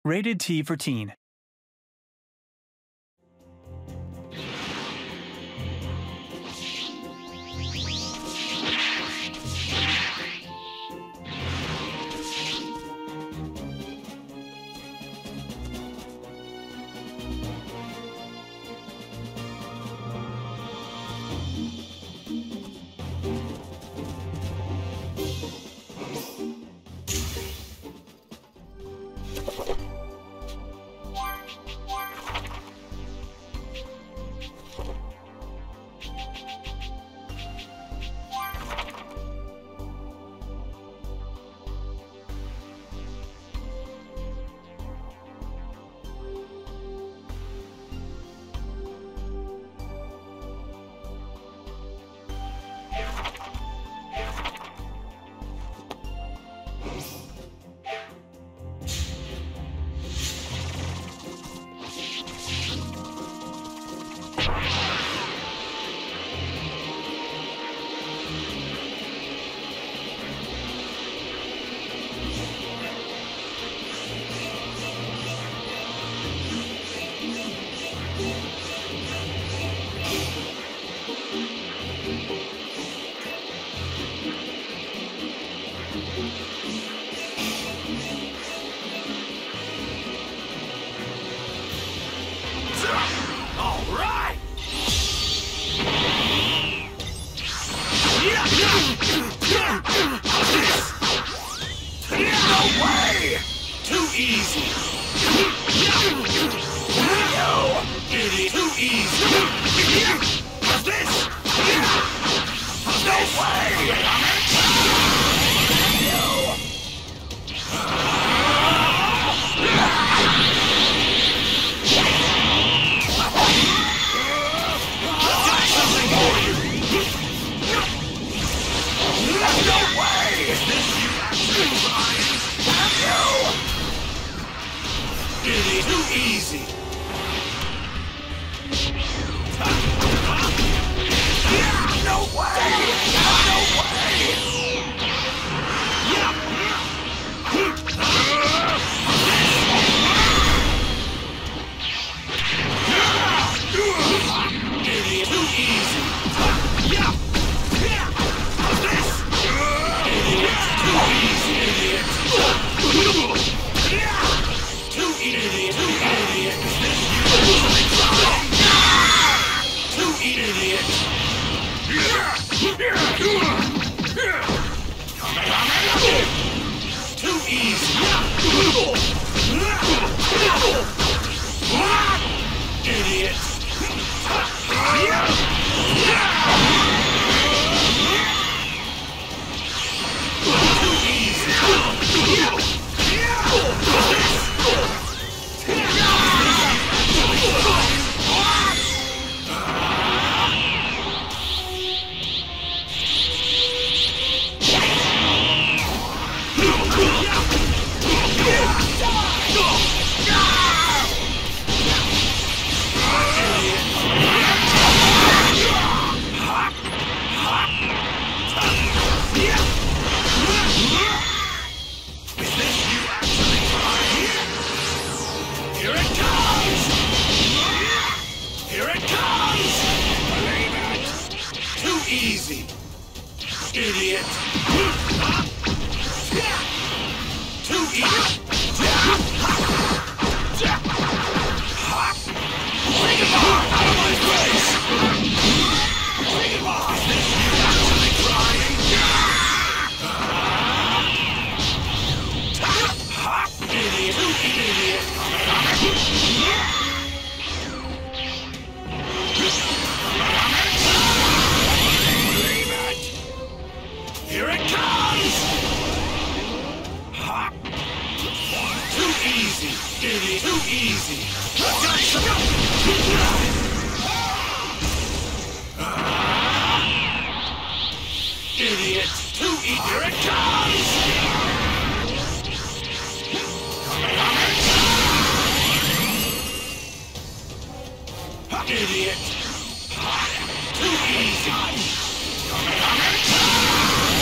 Rated T for teen.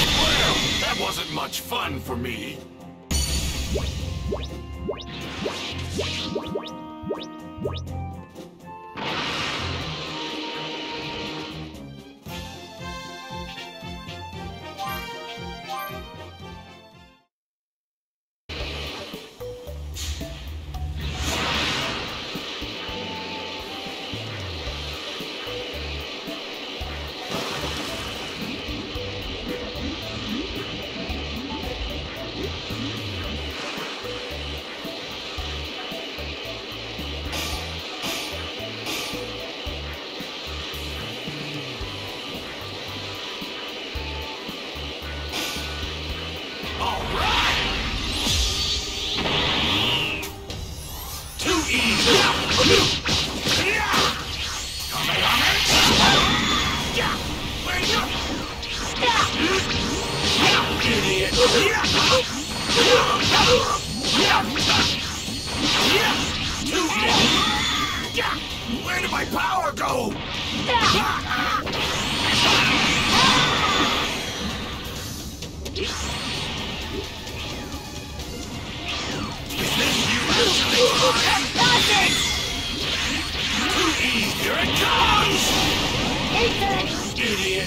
Wasn't much fun for me. Where did my power go? Is this you actually trying? Too easy, here it comes! Idiot!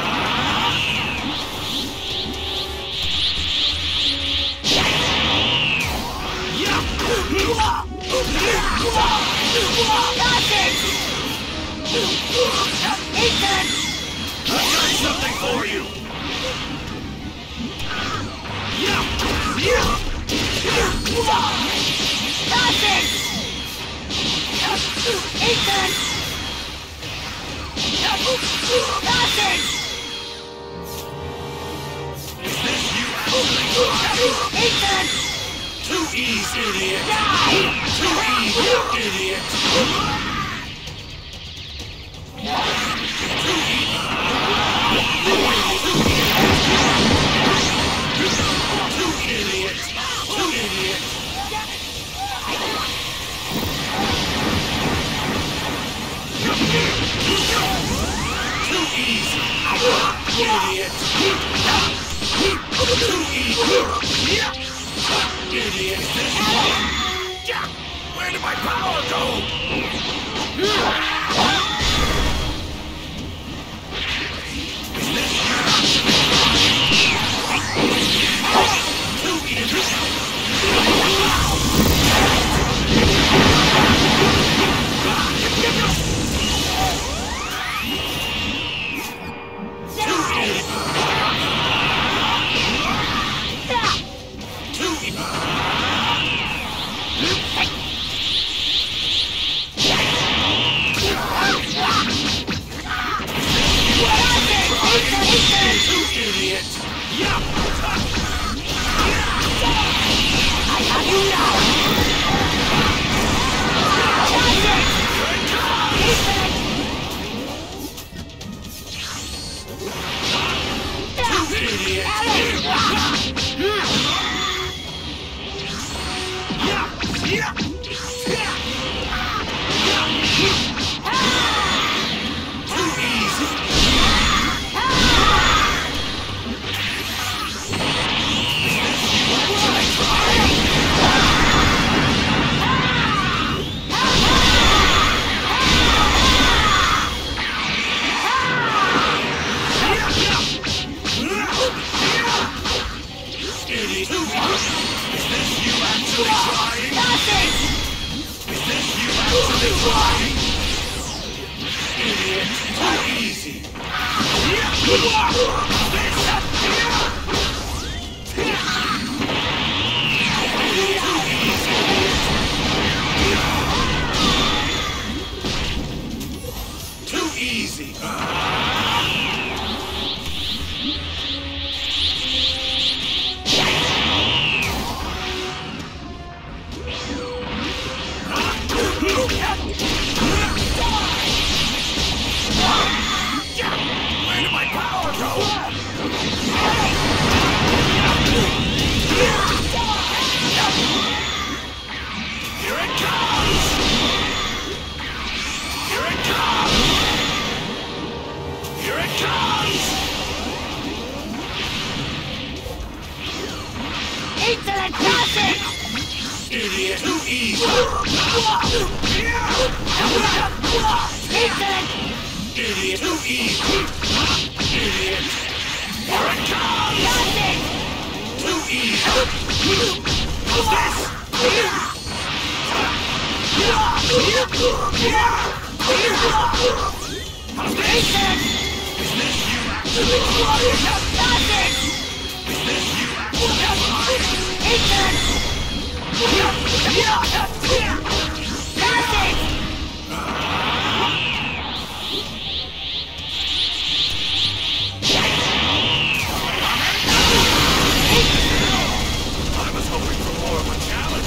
I've got something for you! Is this you actually? Too easy, idiot! Too easy, idiot! Too easy! Too idiot! Too idiot! Too easy! Idiot! Too easy! Idiot! Where did my power go? Is this too easy? Idiot! Too easy! Idiot! Here it comes! Too easy! How's this? How's this? Is this you actually trying? Is this you I was hoping for more of a challenge.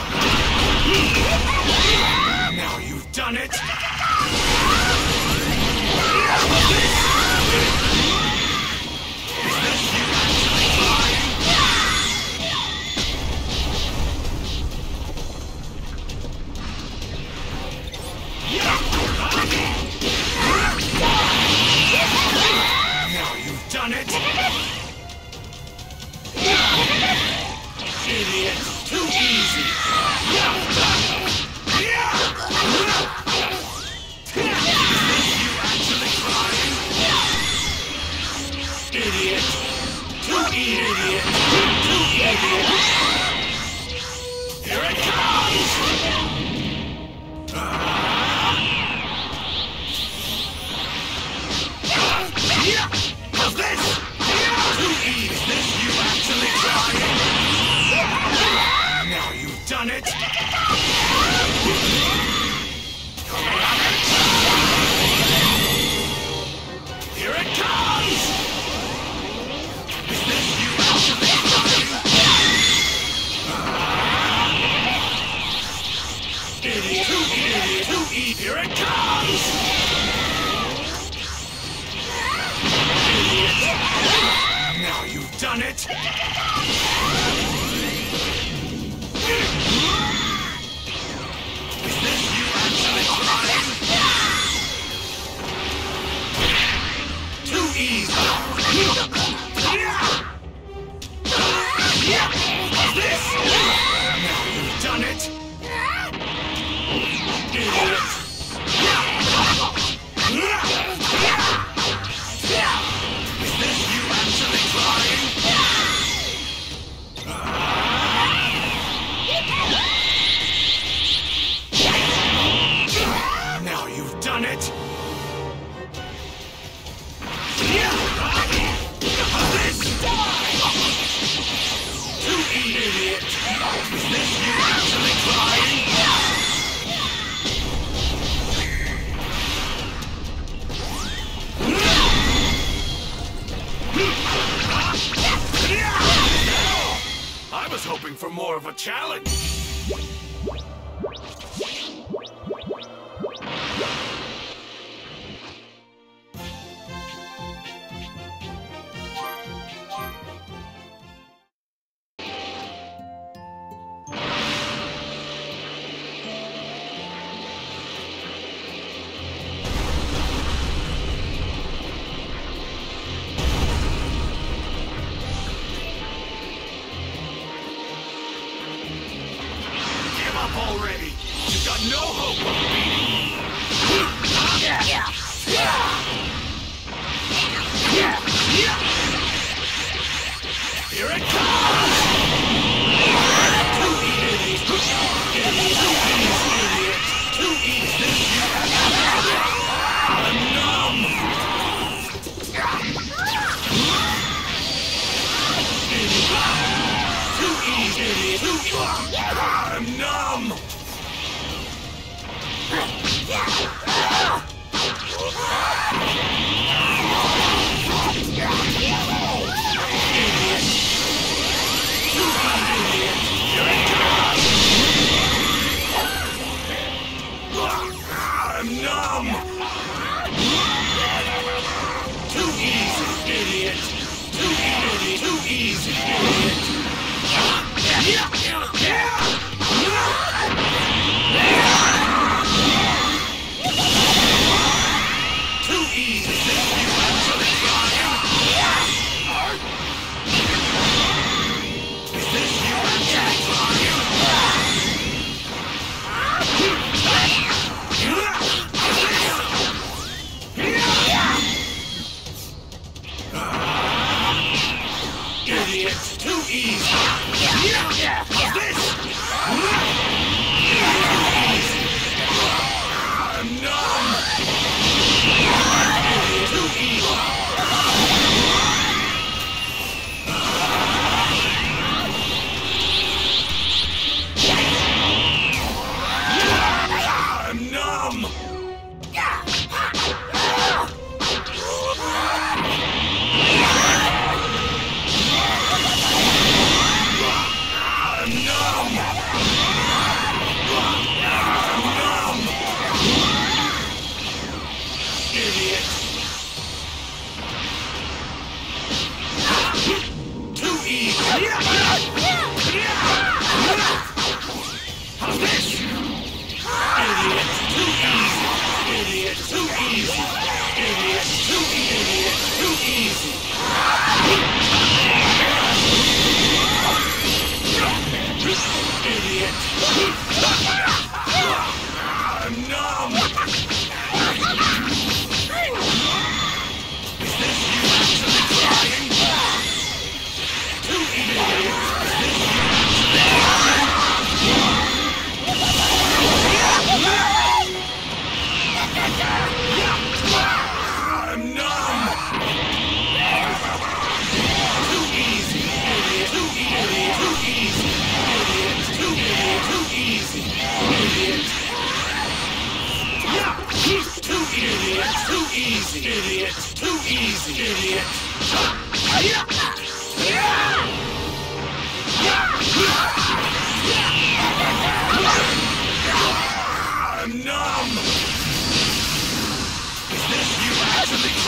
Now you've done it! it? Here it comes! Is this you actually trying? Idiot! Too easy! Here it comes! Idiot! Now you've done it! Is this you actually trying? Too easy! This! Now you've done it! Idiot! Is this you actually trying? Now you've done it! This! Too idiot! Is this you actually trying? I was hoping for more of a challenge. Already! You've got no hope of beating me! Here it comes! Too easy! Too easy! I'm numb! Too easy! I'm numb! I'm numb! Too easy, idiot! Too easy, idiot! Too easy, you actually trying? Is this you actually trying? Idiot, too easy! This! I'm numb! Too easy! I'm numb! Idiot! Too easy! How's this? Idiot! Too easy! Idiot! Too easy! Idiot! Too idiot! Too easy! Idiot! I'm numb! Is this you actually trying? Too idiot! Is this you actually trying?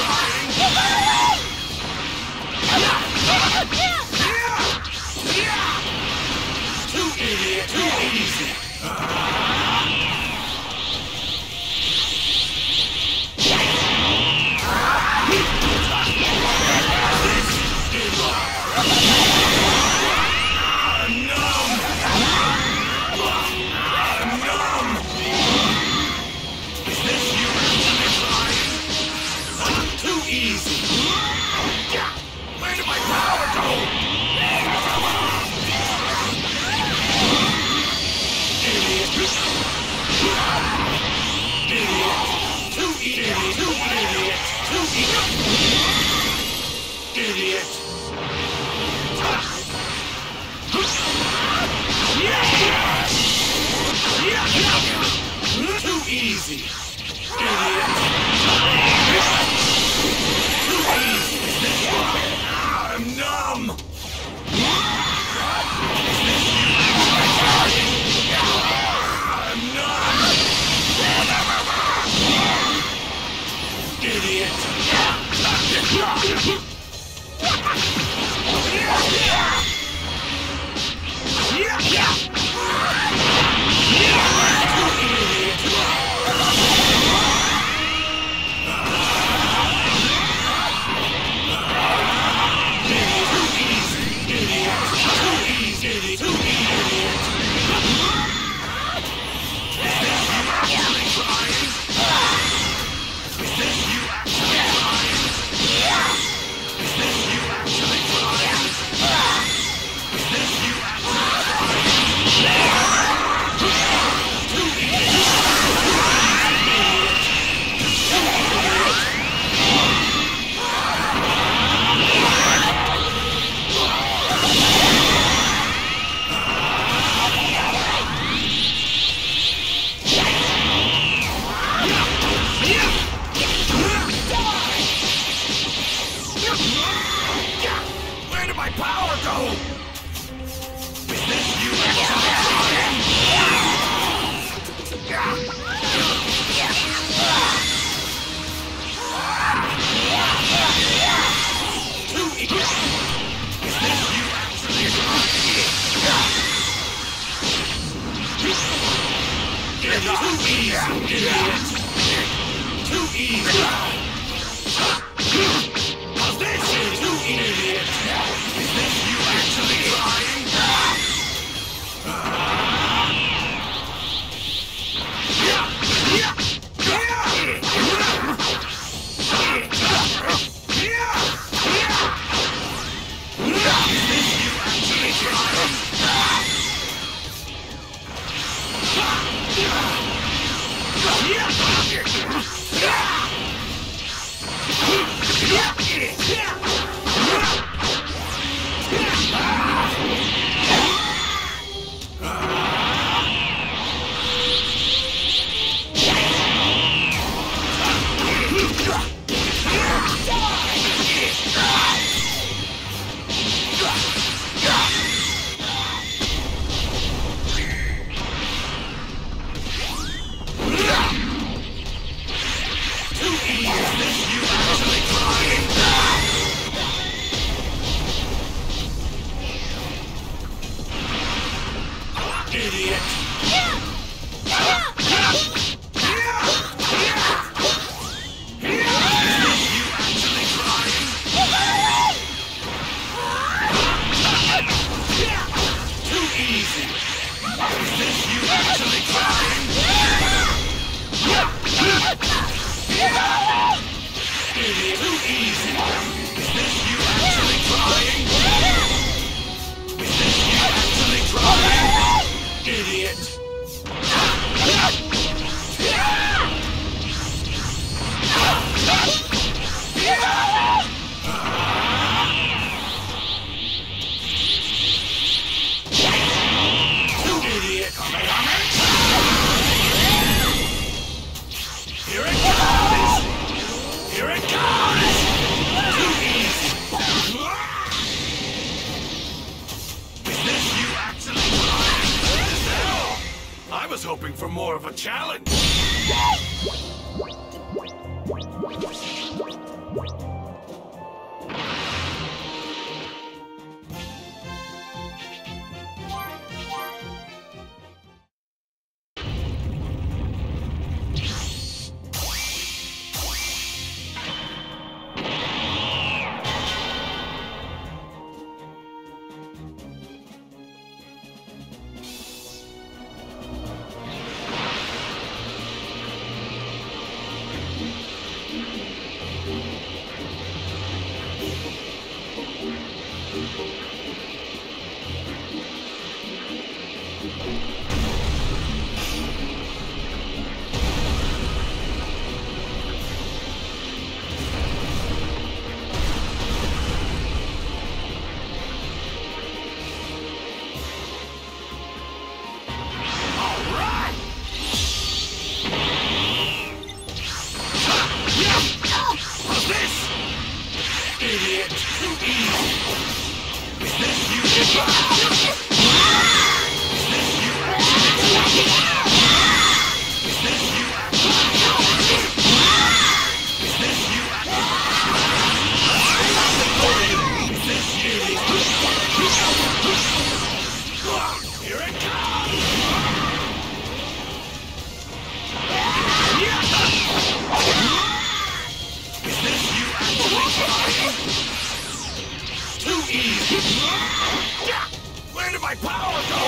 Too idiot, too easy. Where did my power go? Idiot. Too idiot. Too idiot. Too idiot. Idiot. Too easy. Idiot. Too easy. I'm numb. I'm numb. Idiot. Where did my power go? Is this you Too easy. Is this you actually Idiot. Too easy. How's this? Too idiot. Is this you actually trying? hoping for more of a challenge. Where did my power go?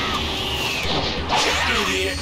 Idiot!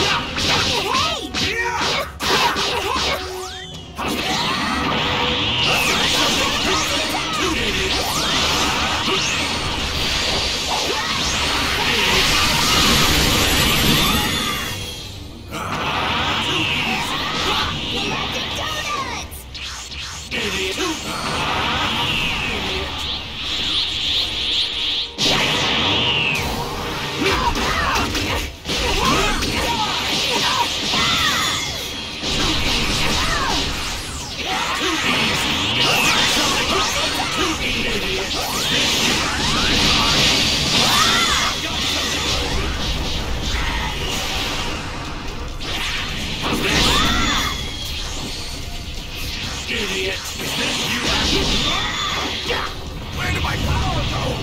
Idiot! Is this you? Where did my power go?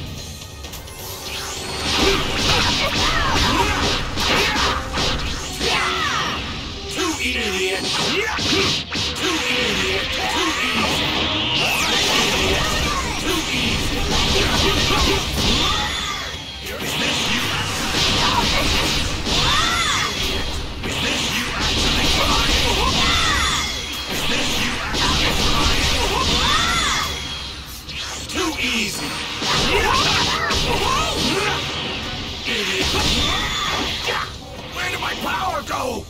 Too idiot! Too idiot! Too easy! Idiot! Too easy! Is this you? Is this you actually trying? Is this you actually trying? Too easy! Idiot! Where did my power go?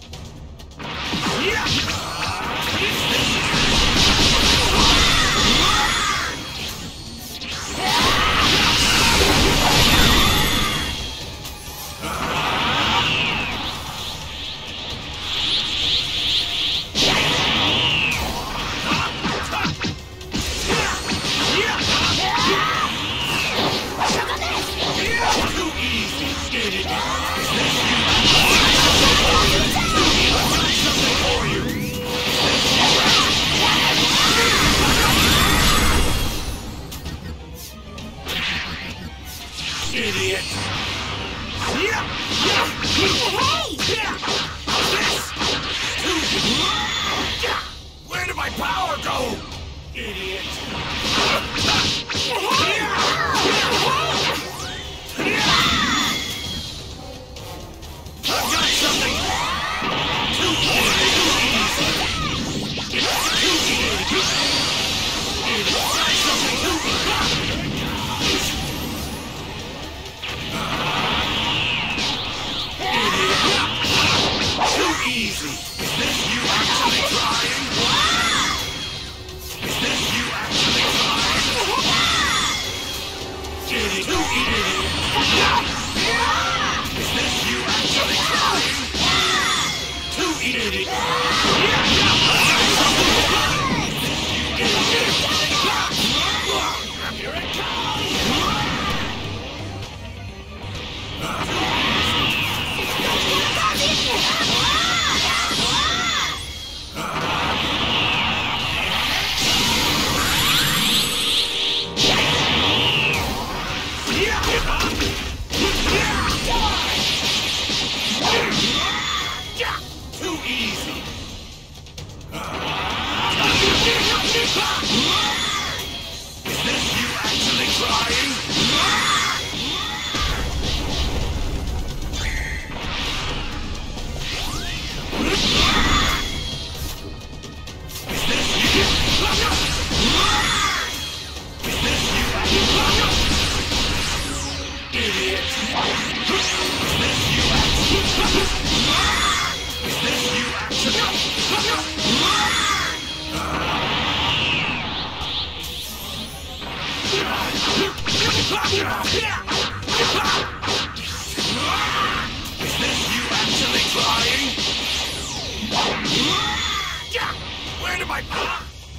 Idiot! Where did my power go? Idiot! I've got something! Too easy! Too easy! Something too Too easy! Is this you actually trying? Is this you actually trying? Idiot! Too idiot! Is this you actually trying? Too idiot! Here it comes! my power!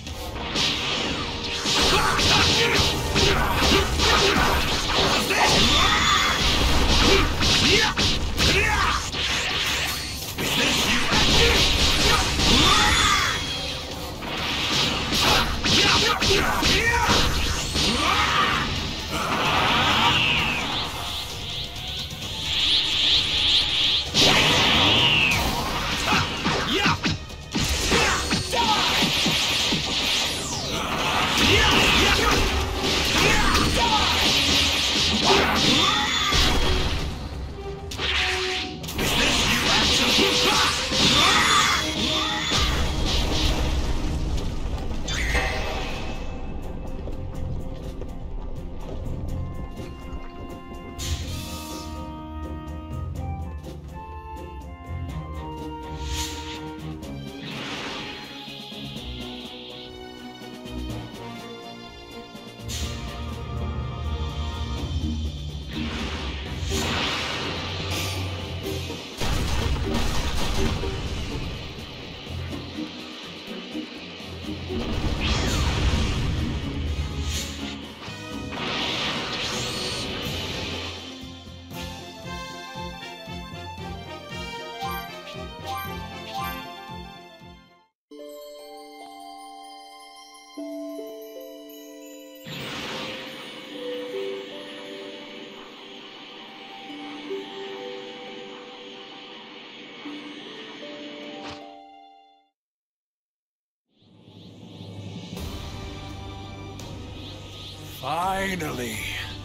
Finally!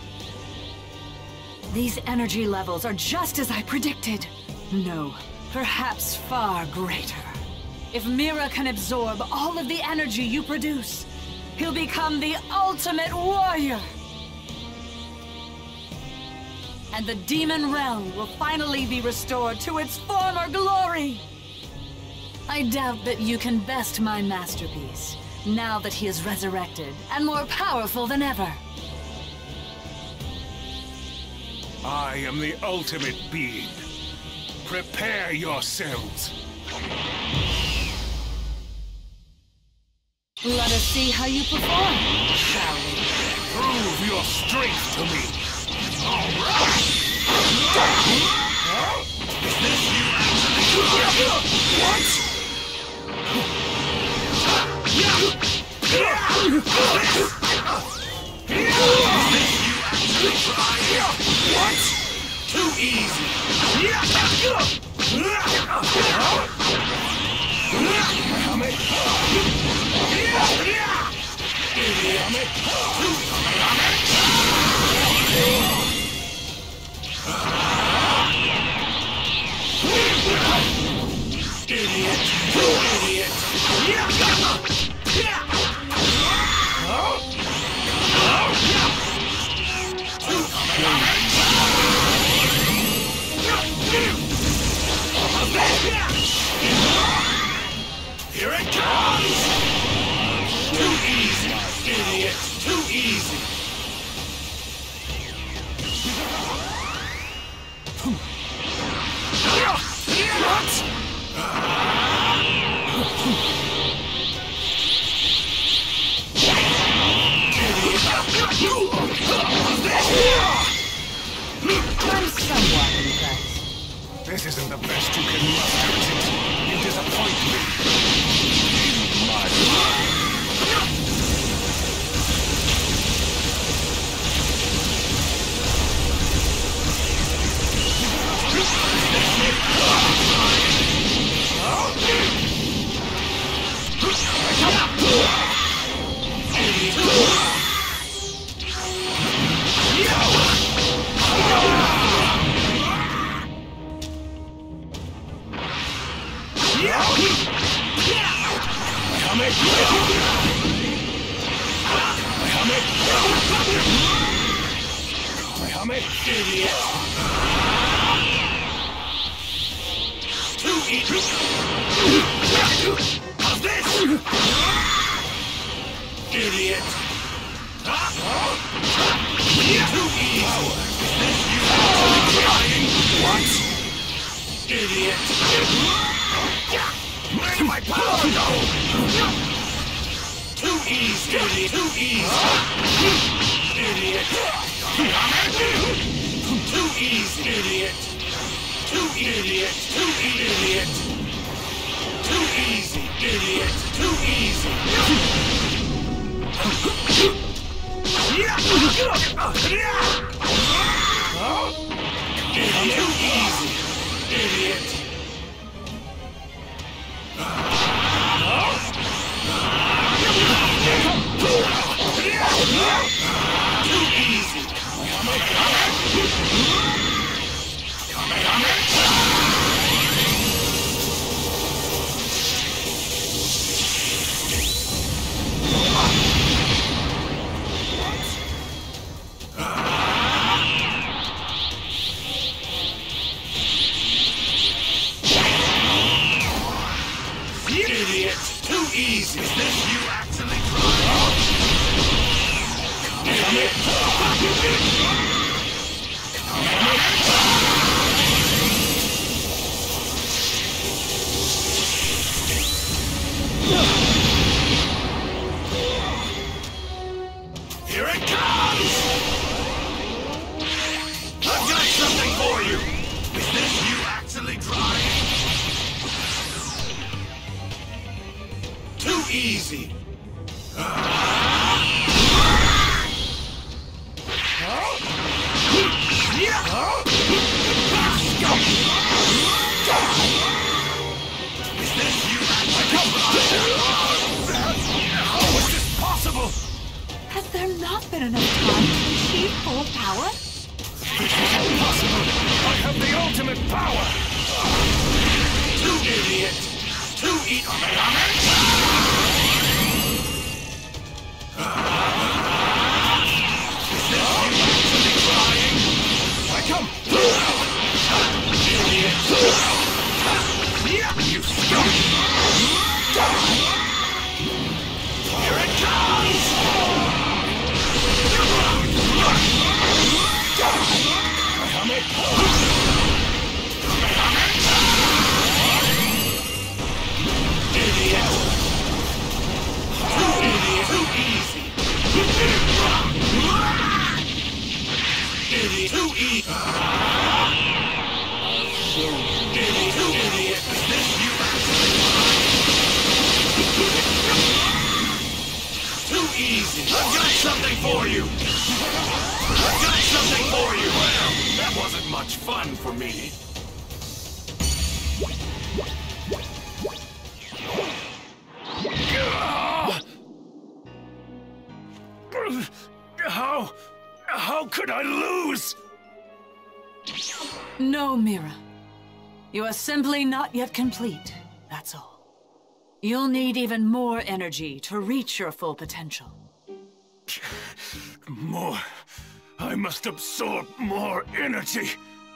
These energy levels are just as I predicted. No, perhaps far greater. If Mira can absorb all of the energy you produce, he'll become the ultimate warrior! And the demon realm will finally be restored to its former glory! I doubt that you can best my masterpiece, now that he is resurrected and more powerful than ever. I am the ultimate being. Prepare yourselves. Let us see how you perform, shall we? Prove your strength to me. All right! Is this you actually? What? What? Too easy. Idiot. Here it comes! Too easy, idiot! Too easy! What? I'm somewhat impressed. This isn't the best you can muster, is it? You disappoint me. Idiot! Too easy! How's this? Idiot! Too easy! What? Idiot! Where did my power go? easy. Idiot. Too easy. Idiot. Too easy. Idiot. Too idiot. Too idiot. Too easy. Idiot. Too easy. Idiot. Too easy. Idiot. Too easy. Idiot. Too easy. Is this you actually trying? Idiot. Here it comes! I've got something for you! Is this you actually trying? Too easy! Is this you actually trying? How is this possible? Has there not been enough time to achieve full power? This is impossible! I have the ultimate power! Too idiot! Too Is this you actually trying? I come! Idiot! You scum! Here it comes! Idiot! Too idiot! Too easy! Idiot! Too easy! Idiot! Too idiot! Is this you actually? Too easy! I've got something for you! I've got something for you! Well, that wasn't much fun for me. How could I lose? No, Mira. You are simply not yet complete, that's all. You'll need even more energy to reach your full potential. More? I must absorb more energy.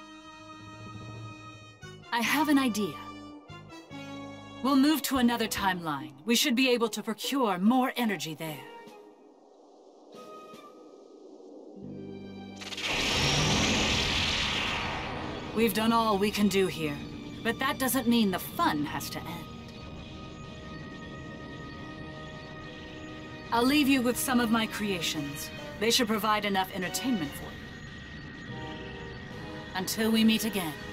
I have an idea. We'll move to another timeline. We should be able to procure more energy there. We've done all we can do here, but that doesn't mean the fun has to end. I'll leave you with some of my creations. They should provide enough entertainment for you. Until we meet again.